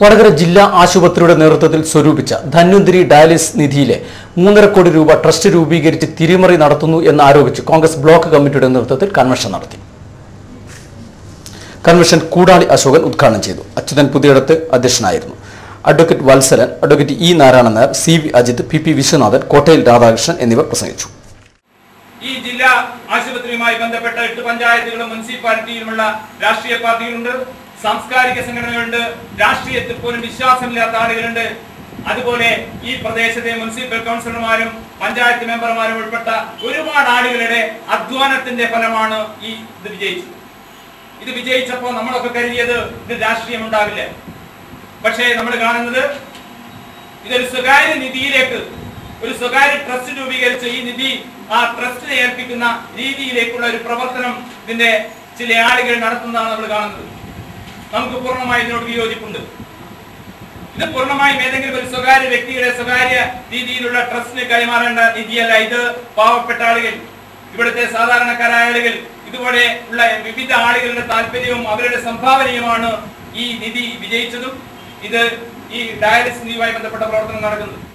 വടകര ജില്ലാ ആശുപത്രിയുടെ നേതൃത്വത്തിൽ സ്വരൂപിച്ച ധന്വന്തരി ഡയാലിസ് നിധിയിലെ 3.5 കോടി രൂപ ട്രസ്റ്റ് രൂപീകരിച്ച് തിരിമറി നടത്തുന്നു എന്നാരോപിച്ച് കോൺഗ്രസ് ബ്ലോക്ക് കമ്മിറ്റിയുടെ നേതൃത്വത്തിൽ കൺവെൻഷൻ നടത്തി. കൺവെൻഷൻ കൂടാളി അശോകൻ ഉദ്ഘാടനം ചെയ്തു. അച്യുതൻ പുതിയടത്ത് അധ്യക്ഷനായിരുന്നു. അഡ്വക്കേറ്റ് വത്സലൻ, അഡ്വക്കേറ്റ് ഇ നാരായണൻ നായർ, സി വി അജിത്, പി പി വിശ്വനാഥൻ, കോട്ടയിൽ രാധാകൃഷ്ണൻ എന്നിവർ പ്രസംഗിച്ചു. ഈ ജില്ലാ ആശുപത്രിയുമായി ബന്ധപ്പെട്ട 8 പഞ്ചായത്തുകളും മുനിസിപ്പാലിറ്റിയിലുമുള്ള രാഷ്ട്രീയ പാർട്ടികളുണ്ട്, സാംസ്കാരിക സംഘടനകളുണ്ട്, രാഷ്ട്രീയത്തിൽ പോലും വിശ്വാസമില്ലാത്ത ആളുകളുണ്ട്. അതുപോലെ ഈ പ്രദേശത്തെ മുനിസിപ്പൽ കൗൺസിലർമാരും പഞ്ചായത്ത് മെമ്പർമാരും ഉൾപ്പെട്ട ഒരുപാട് ആളുകളുടെ അധ്വാനത്തിന്റെ ഫലമാണ് ഇത് വിജയിച്ചത്. ഇത് വിജയിച്ചപ്പോൾ നമ്മളൊക്കെ കരുതിയത് ഇത് രാഷ്ട്രീയം ഉണ്ടാവില്ല. പക്ഷേ നമ്മൾ കാണുന്നത് ഇതൊരു സ്വകാര്യ നിധിയിലേക്ക്, ഒരു സ്വകാര്യ ട്രസ്റ്റ് രൂപീകരിച്ച് ഈ നിധി ആ ട്രസ്റ്റിനെ ഏൽപ്പിക്കുന്ന രീതിയിലേക്കുള്ള ഒരു പ്രവർത്തനം ഇതിന്റെ ചില ആളുകൾ നടത്തുന്നതാണ് നമ്മൾ കാണുന്നത്. നമുക്ക് പൂർണ്ണമായി ഇതിനോട് വിയോജിപ്പുണ്ട്. ഇത് പൂർണ്ണമായും ഏതെങ്കിലും ഒരു സ്വകാര്യ വ്യക്തിയുടെ സ്വകാര്യ രീതിയിലുള്ള ട്രസ്റ്റിന് കൈമാറേണ്ട നിധിയല്ല. ഇത് പാവപ്പെട്ട ആളുകൾ, ഇവിടുത്തെ സാധാരണക്കാരായ ആളുകൾ, ഇതുപോലെ ഉള്ള വിവിധ ആളുകളുടെ താല്പര്യവും അവരുടെ സംഭാവനയുമാണ് ഈ നിധി വിജയിച്ചതും ഇത് ഈ ഡയാലിസിസ് നിധിയുമായി ബന്ധപ്പെട്ട പ്രവർത്തനം നടക്കുന്നത്.